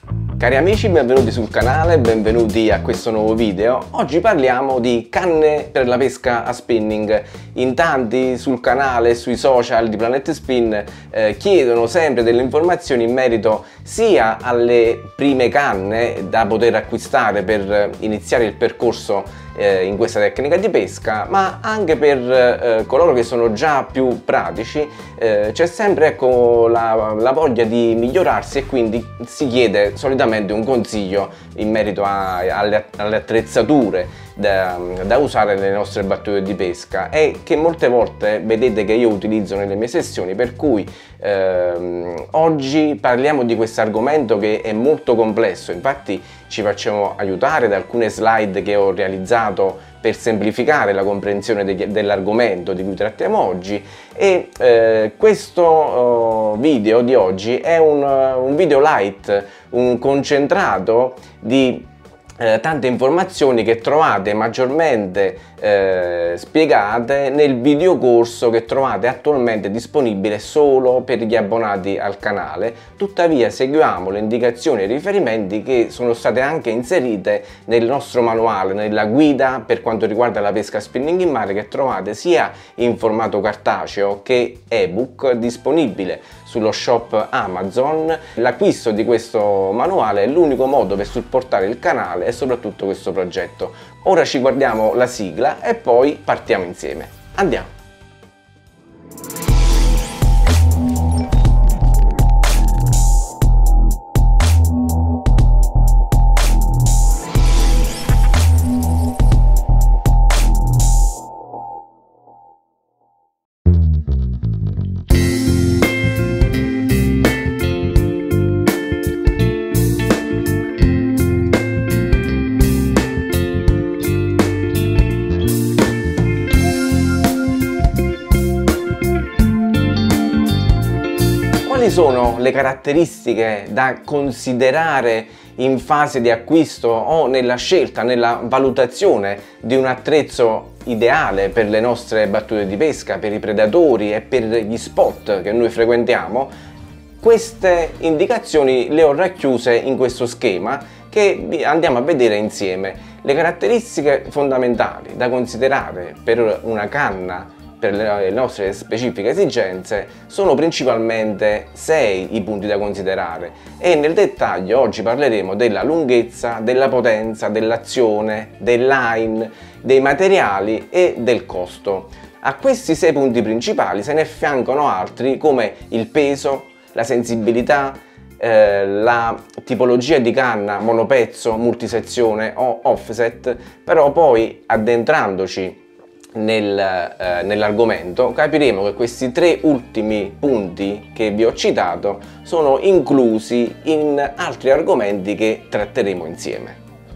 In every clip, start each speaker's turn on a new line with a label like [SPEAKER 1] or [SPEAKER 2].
[SPEAKER 1] Cari amici, benvenuti sul canale, benvenuti a questo nuovo video. Oggi parliamo di canne per la pesca a spinning. In tanti sul canale e sui social di Planet Spin chiedono sempre delle informazioni in merito sia alle prime canne da poter acquistare per iniziare il percorso in questa tecnica di pesca, ma anche per coloro che sono già più pratici. C'è sempre, ecco, la voglia di migliorarsi e quindi si chiede solitamente un consiglio in merito alle attrezzature da usare nelle nostre battute di pesca, e che molte volte vedete che io utilizzo nelle mie sessioni, per cui oggi parliamo di questo argomento che è molto complesso. Infatti ci facciamo aiutare da alcune slide che ho realizzato per semplificare la comprensione dell'argomento di cui trattiamo oggi, e questo video di oggi è un video light, un concentrato di tante informazioni che trovate maggiormente spiegate nel videocorso che trovate attualmente disponibile solo per gli abbonati al canale. Tuttavia seguiamo le indicazioni e i riferimenti che sono state anche inserite nel nostro manuale, nella guida per quanto riguarda la pesca spinning in mare, che trovate sia in formato cartaceo che ebook disponibile sullo shop Amazon. L'acquisto di questo manuale è l'unico modo per supportare il canale e soprattutto questo progetto. Ora ci guardiamo la sigla e poi partiamo insieme. Andiamo! Quali sono le caratteristiche da considerare in fase di acquisto o nella scelta, nella valutazione di un attrezzo ideale per le nostre battute di pesca, per i predatori e per gli spot che noi frequentiamo? Queste indicazioni le ho racchiuse in questo schema che andiamo a vedere insieme. Le caratteristiche fondamentali da considerare per una canna per le nostre specifiche esigenze sono principalmente 6 i punti da considerare, e nel dettaglio oggi parleremo della lunghezza, della potenza, dell'azione, del line, dei materiali e del costo. A questi 6 punti principali se ne affiancano altri come il peso, la sensibilità, la tipologia di canna, monopezzo, multisezione o offset. Però poi, addentrandoci nell'argomento, capiremo che questi 3 ultimi punti che vi ho citato sono inclusi in altri argomenti che tratteremo insieme.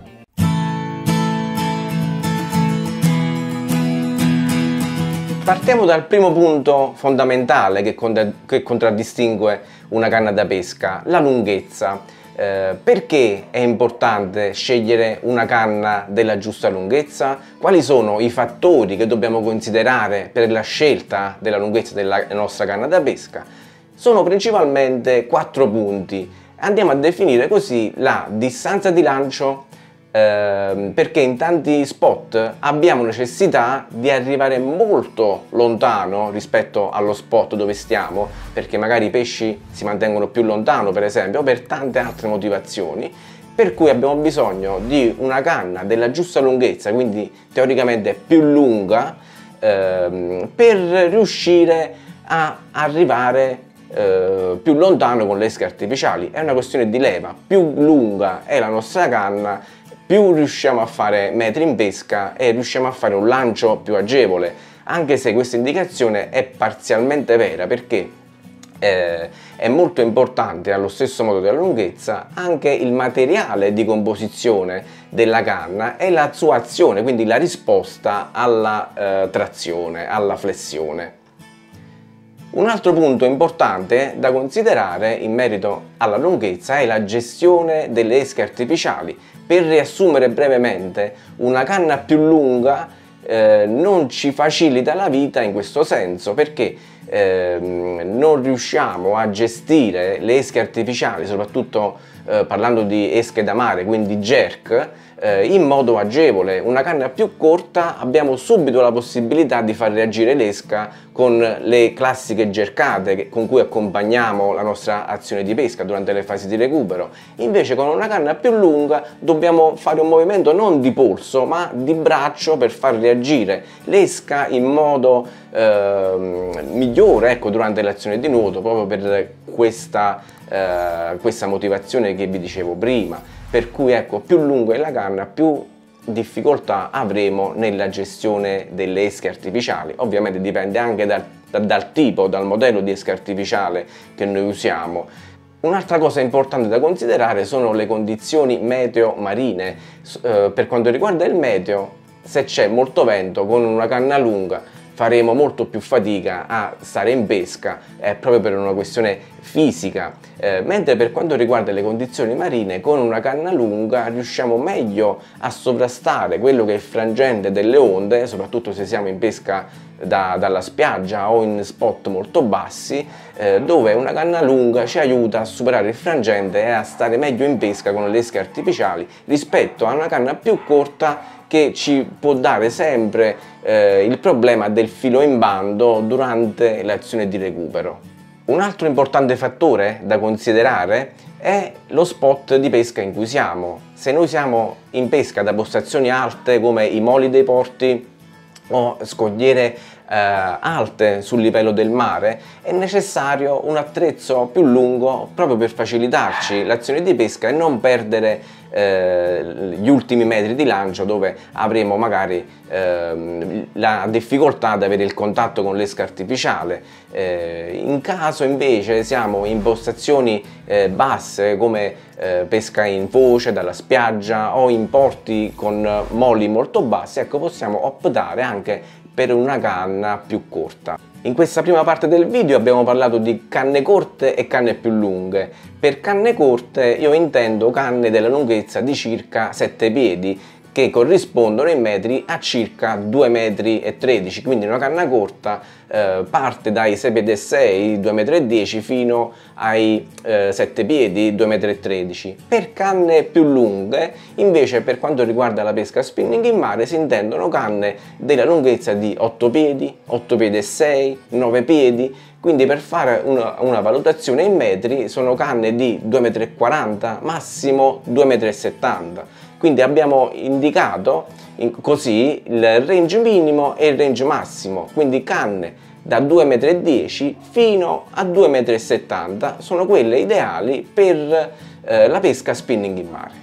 [SPEAKER 1] Partiamo dal primo punto fondamentale che contraddistingue una canna da pesca: la lunghezza. Perché è importante scegliere una canna della giusta lunghezza? Quali sono i fattori che dobbiamo considerare per la scelta della lunghezza della nostra canna da pesca? Sono principalmente 4 punti. Andiamo a definire così la distanza di lancio, perché in tanti spot abbiamo necessità di arrivare molto lontano rispetto allo spot dove stiamo, perché magari i pesci si mantengono più lontano, per esempio, o per tante altre motivazioni, per cui abbiamo bisogno di una canna della giusta lunghezza, quindi teoricamente più lunga, per riuscire a arrivare più lontano con le esche artificiali. È una questione di leva: più lunga è la nostra canna, più riusciamo a fare metri in pesca e riusciamo a fare un lancio più agevole, anche se questa indicazione è parzialmente vera, perché è molto importante, allo stesso modo della lunghezza, anche il materiale di composizione della canna e la sua azione, quindi la risposta alla trazione, alla flessione. Un altro punto importante da considerare in merito alla lunghezza è la gestione delle esche artificiali. Per riassumere brevemente, una canna più lunga non ci facilita la vita in questo senso, perché non riusciamo a gestire le esche artificiali, soprattutto parlando di esche da mare, quindi jerk, in modo agevole. Una canna più corta abbiamo subito la possibilità di far reagire l'esca con le classiche jerkate con cui accompagniamo la nostra azione di pesca durante le fasi di recupero. Invece con una canna più lunga dobbiamo fare un movimento non di polso ma di braccio per far reagire l'esca in modo migliore, ecco, durante l'azione di nuoto, proprio per questa motivazione che vi dicevo prima. Per cui, ecco, più lunga è la canna, più difficoltà avremo nella gestione delle esche artificiali. Ovviamente dipende anche dal tipo, dal modello di esca artificiale che noi usiamo. Un'altra cosa importante da considerare sono le condizioni meteo marine. Per quanto riguarda il meteo, se c'è molto vento con una canna lunga faremo molto più fatica a stare in pesca, proprio per una questione fisica, mentre per quanto riguarda le condizioni marine, con una canna lunga riusciamo meglio a sovrastare quello che è il frangente delle onde, soprattutto se siamo in pesca dalla spiaggia o in spot molto bassi, dove una canna lunga ci aiuta a superare il frangente e a stare meglio in pesca con le esche artificiali rispetto a una canna più corta che ci può dare sempre il problema del filo in bando durante l'azione di recupero. Un altro importante fattore da considerare è lo spot di pesca in cui siamo. Se noi siamo in pesca da postazioni alte come i moli dei porti o scogliere alte sul livello del mare, è necessario un attrezzo più lungo proprio per facilitarci l'azione di pesca e non perdere gli ultimi metri di lancio, dove avremo magari la difficoltà ad avere il contatto con l'esca artificiale. In caso invece siamo in postazioni basse come pesca in foce dalla spiaggia o in porti con moli molto bassi, ecco, possiamo optare anche per una canna più corta. In questa prima parte del video abbiamo parlato di canne corte e canne più lunghe. Per canne corte io intendo canne della lunghezza di circa 7 piedi, che corrispondono in metri a circa 2,13 m, quindi una canna corta parte dai 6 piedi e 6, 2,10 m fino ai 7 piedi, 2,13 m. Per canne più lunghe, invece, per quanto riguarda la pesca spinning in mare, si intendono canne della lunghezza di 8 piedi, 8 piedi e 6, 9 piedi, quindi per fare una valutazione in metri sono canne di 2,40 m, massimo 2,70 m. Quindi abbiamo indicato così il range minimo e il range massimo, quindi canne da 2,10 m fino a 2,70 m sono quelle ideali per la pesca spinning in mare.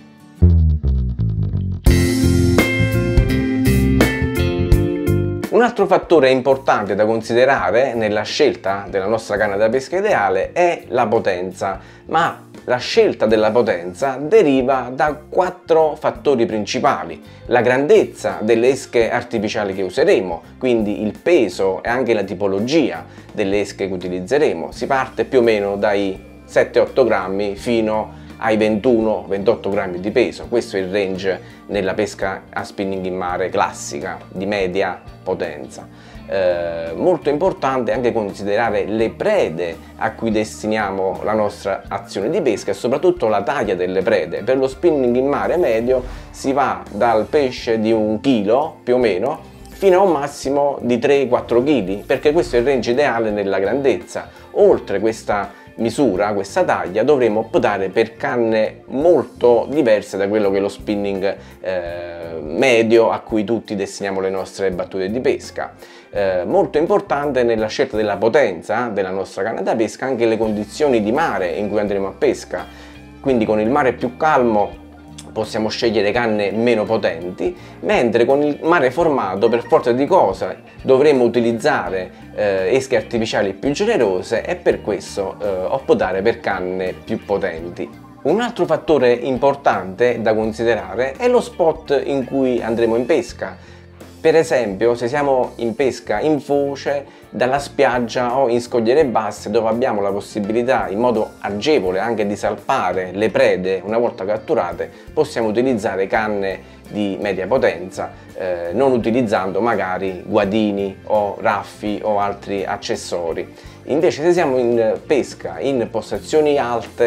[SPEAKER 1] Un altro fattore importante da considerare nella scelta della nostra canna da pesca ideale è la potenza, ma la scelta della potenza deriva da 4 fattori principali: la grandezza delle esche artificiali che useremo, quindi il peso e anche la tipologia delle esche che utilizzeremo. Si parte più o meno dai 7-8 grammi fino ai 21-28 grammi di peso. Questo è il range nella pesca a spinning in mare classica di media potenza. Molto importante anche considerare le prede a cui destiniamo la nostra azione di pesca e soprattutto la taglia delle prede. Per lo spinning in mare medio si va dal pesce di 1 chilo più o meno fino a un massimo di 3-4 kg, perché questo è il range ideale nella grandezza. Oltre questa misura, questa taglia, dovremo optare per canne molto diverse da quello che è lo spinning medio a cui tutti destiniamo le nostre battute di pesca. Molto importante nella scelta della potenza della nostra canna da pesca anche le condizioni di mare in cui andremo a pesca, quindi con il mare più calmo possiamo scegliere canne meno potenti, mentre con il mare formato per forza di cose dovremo utilizzare esche artificiali più generose e per questo optare per canne più potenti. Un altro fattore importante da considerare è lo spot in cui andremo in pesca. Per esempio, se siamo in pesca in foce, dalla spiaggia o in scogliere basse, dove abbiamo la possibilità in modo agevole anche di salpare le prede una volta catturate, possiamo utilizzare canne di media potenza, non utilizzando magari guadini o raffi o altri accessori. Invece se siamo in pesca in postazioni alte,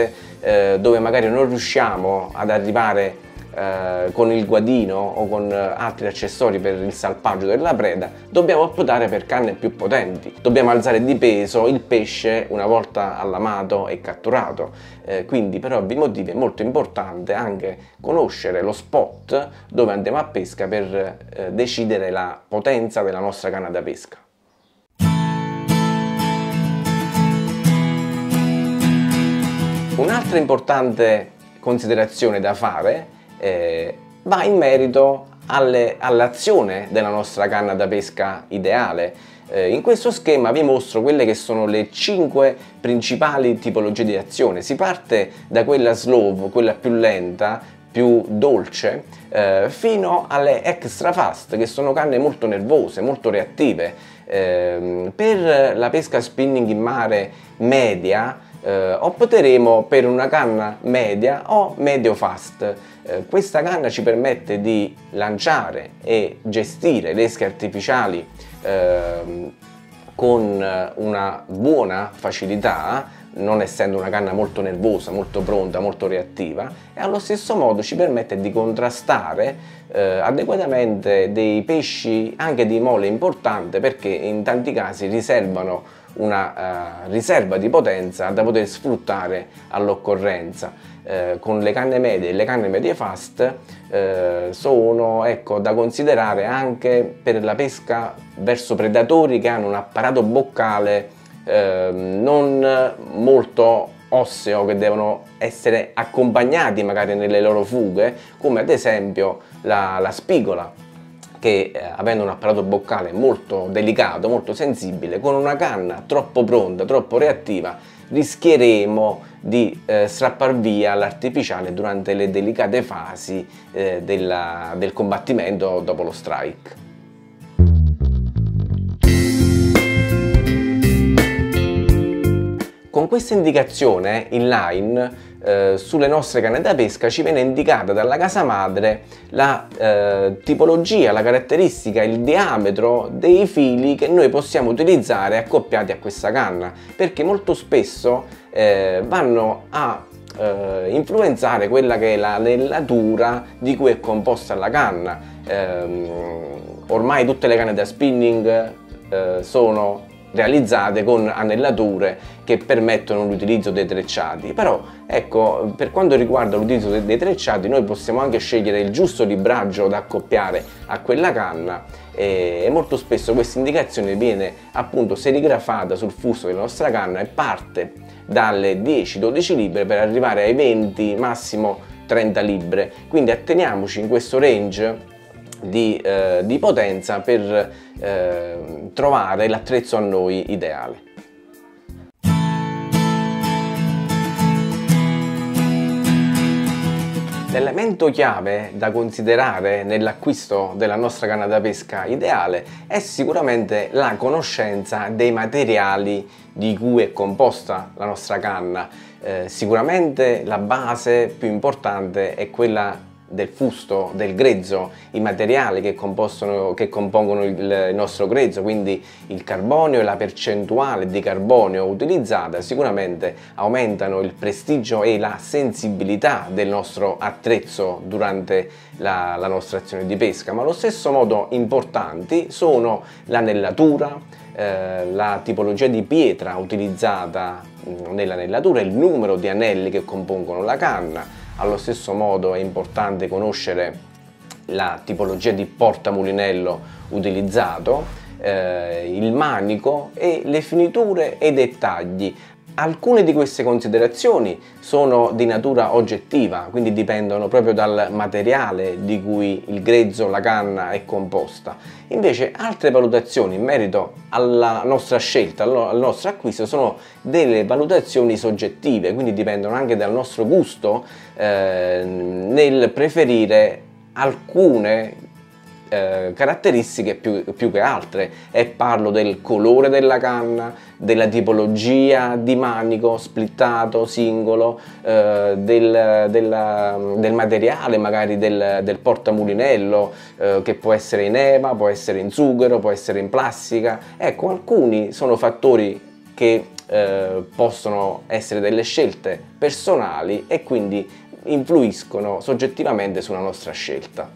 [SPEAKER 1] dove magari non riusciamo ad arrivare con il guadino o con altri accessori per il salpaggio della preda, dobbiamo optare per canne più potenti. Dobbiamo alzare di peso il pesce una volta allamato e catturato. Quindi per ovvi motivi è molto importante anche conoscere lo spot dove andiamo a pesca per decidere la potenza della nostra canna da pesca. Un'altra importante considerazione da fare va in merito all'azione della nostra canna da pesca ideale. In questo schema vi mostro quelle che sono le 5 principali tipologie di azione. Si parte da quella slow, quella più lenta, più dolce, fino alle extra fast, che sono canne molto nervose, molto reattive. Per la pesca spinning in mare media opteremo per una canna media o medio fast. Questa canna ci permette di lanciare e gestire le esche artificiali con una buona facilità, non essendo una canna molto nervosa, molto pronta, molto reattiva, e allo stesso modo ci permette di contrastare adeguatamente dei pesci anche di mole importante, perché in tanti casi riservano una riserva di potenza da poter sfruttare all'occorrenza. Con le canne medie e le canne medie fast sono, ecco, da considerare anche per la pesca verso predatori che hanno un apparato boccale non molto osseo, che devono essere accompagnati magari nelle loro fughe, come ad esempio la spigola, che avendo un apparato boccale molto delicato, molto sensibile, con una canna troppo pronta, troppo reattiva, rischieremo di strappar via l'artificiale durante le delicate fasi del combattimento dopo lo strike. Con questa indicazione in line sulle nostre canne da pesca ci viene indicata dalla casa madre la tipologia, la caratteristica, il diametro dei fili che noi possiamo utilizzare accoppiati a questa canna, perché molto spesso vanno a influenzare quella che è la nellatura di cui è composta la canna. Ormai tutte le canne da spinning sono realizzate con annellature che permettono l'utilizzo dei trecciati, però ecco, per quanto riguarda l'utilizzo dei trecciati, noi possiamo anche scegliere il giusto libraggio da accoppiare a quella canna, e molto spesso questa indicazione viene appunto serigrafata sul fusto della nostra canna e parte dalle 10-12 libbre per arrivare ai 20, massimo 30 libbre, quindi atteniamoci in questo range di potenza per trovare l'attrezzo a noi ideale. L'elemento chiave da considerare nell'acquisto della nostra canna da pesca ideale è sicuramente la conoscenza dei materiali di cui è composta la nostra canna. Sicuramente la base più importante è quella del fusto, del grezzo, i materiali che compongono il nostro grezzo, quindi il carbonio e la percentuale di carbonio utilizzata sicuramente aumentano il prestigio e la sensibilità del nostro attrezzo durante la nostra azione di pesca, ma allo stesso modo importanti sono l'annellatura, la tipologia di pietra utilizzata nell'annellatura, il numero di anelli che compongono la canna. Allo stesso modo è importante conoscere la tipologia di portamulinello utilizzato, il manico e le finiture e i dettagli. Alcune di queste considerazioni sono di natura oggettiva, quindi dipendono proprio dal materiale di cui il grezzo, la canna è composta. Invece altre valutazioni in merito alla nostra scelta, al nostro acquisto, sono delle valutazioni soggettive, quindi dipendono anche dal nostro gusto nel preferire alcune caratteristiche più che altre, e parlo del colore della canna, della tipologia di manico splittato, singolo, del materiale magari del portamulinello, che può essere in ema, può essere in sughero, può essere in plastica. Ecco, alcuni sono fattori che possono essere delle scelte personali e quindi influiscono soggettivamente sulla nostra scelta.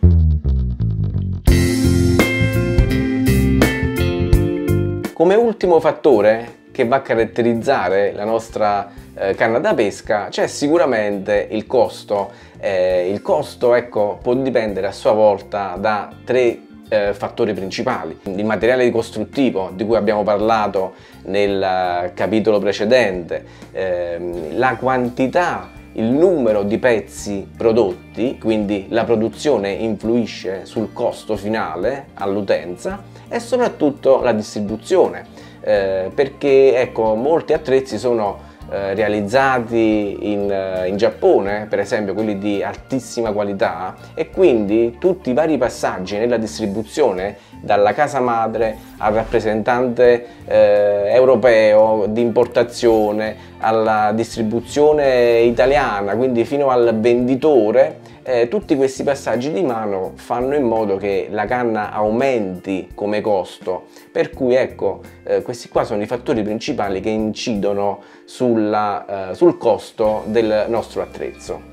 [SPEAKER 1] Come ultimo fattore che va a caratterizzare la nostra canna da pesca c'è sicuramente il costo. Il costo, ecco, può dipendere a sua volta da tre fattori principali: il materiale costruttivo di cui abbiamo parlato nel capitolo precedente, la quantità, il numero di pezzi prodotti, quindi la produzione influisce sul costo finale all'utenza, e soprattutto la distribuzione, perché ecco, molti attrezzi sono realizzati in Giappone, per esempio quelli di altissima qualità, e quindi tutti i vari passaggi nella distribuzione, dalla casa madre al rappresentante europeo di importazione, alla distribuzione italiana, quindi fino al venditore, tutti questi passaggi di mano fanno in modo che la canna aumenti come costo, per cui ecco, questi qua sono i fattori principali che incidono sul costo del nostro attrezzo.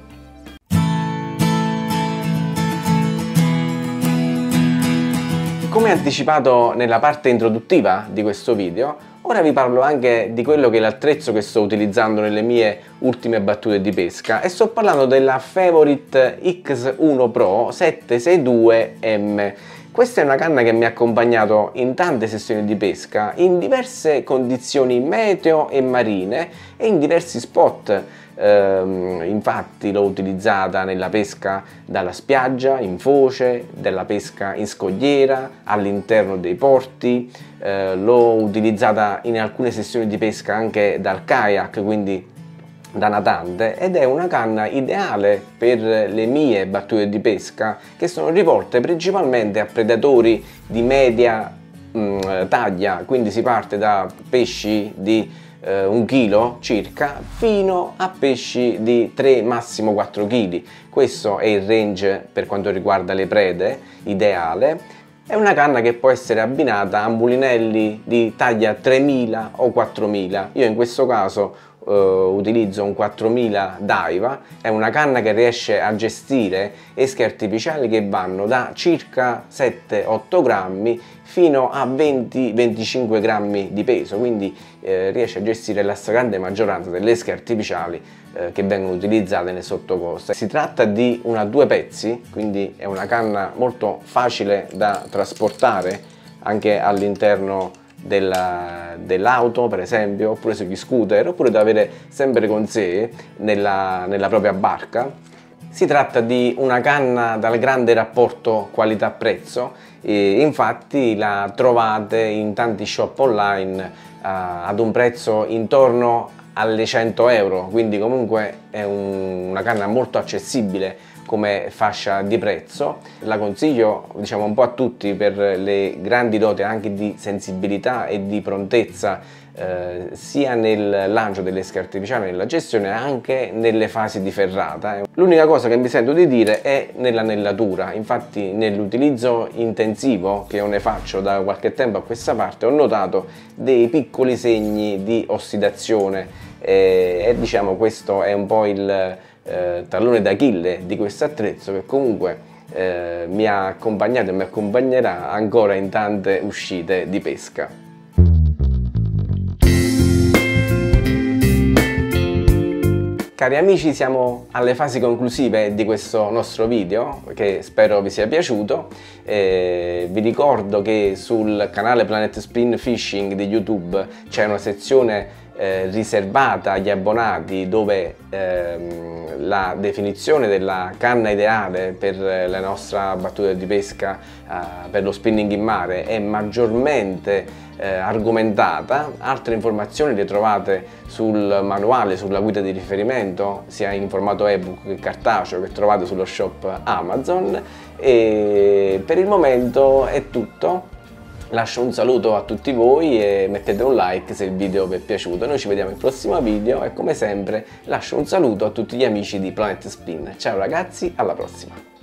[SPEAKER 1] Come anticipato nella parte introduttiva di questo video, ora vi parlo anche di quello che è l'attrezzo che sto utilizzando nelle mie ultime battute di pesca, e sto parlando della Favorite X1 Pro 762M. Questa è una canna che mi ha accompagnato in tante sessioni di pesca, in diverse condizioni meteo e marine e in diversi spot. Infatti l'ho utilizzata nella pesca dalla spiaggia, in foce, della pesca in scogliera, all'interno dei porti, l'ho utilizzata in alcune sessioni di pesca anche dal kayak, quindi da natante, ed è una canna ideale per le mie battute di pesca, che sono rivolte principalmente a predatori di media taglia, quindi si parte da pesci di 1 chilo circa fino a pesci di 3 massimo 4 kg. Questo è il range per quanto riguarda le prede ideale. È una canna che può essere abbinata a mulinelli di taglia 3000 o 4000. Io in questo caso utilizzo un 4000 Daiwa. È una canna che riesce a gestire esche artificiali che vanno da circa 7-8 grammi fino a 20-25 grammi di peso, quindi riesce a gestire la stragrande maggioranza delle esche artificiali che vengono utilizzate nel sottocosta. Si tratta di una 2 pezzi, quindi è una canna molto facile da trasportare anche all'interno dell'auto, per esempio, oppure sugli scooter, oppure da avere sempre con sé nella propria barca. Si tratta di una canna dal grande rapporto qualità-prezzo, infatti la trovate in tanti shop online ad un prezzo intorno alle 100 euro, quindi comunque è una canna molto accessibile come fascia di prezzo. La consiglio, diciamo, un po' a tutti per le grandi doti anche di sensibilità e di prontezza, sia nel lancio delle esche artificiali, nella gestione, anche nelle fasi di ferrata. L'unica cosa che mi sento di dire è nell'annellatura. Infatti nell'utilizzo intensivo che io ne faccio da qualche tempo a questa parte ho notato dei piccoli segni di ossidazione, e diciamo questo è un po' il tallone d'Achille di questo attrezzo, che comunque mi ha accompagnato e mi accompagnerà ancora in tante uscite di pesca. Cari amici, siamo alle fasi conclusive di questo nostro video, che spero vi sia piaciuto. Vi ricordo che sul canale Planet Spin Fishing di YouTube c'è una sezione riservata agli abbonati, dove la definizione della canna ideale per la nostra battuta di pesca per lo spinning in mare è maggiormente argomentata. Altre informazioni le trovate sul manuale, sulla guida di riferimento, sia in formato ebook che cartaceo, che trovate sullo shop Amazon. E per il momento è tutto. Lascio un saluto a tutti voi e mettete un like se il video vi è piaciuto. Noi ci vediamo al prossimo video e come sempre lascio un saluto a tutti gli amici di Planet Spin. Ciao ragazzi, alla prossima!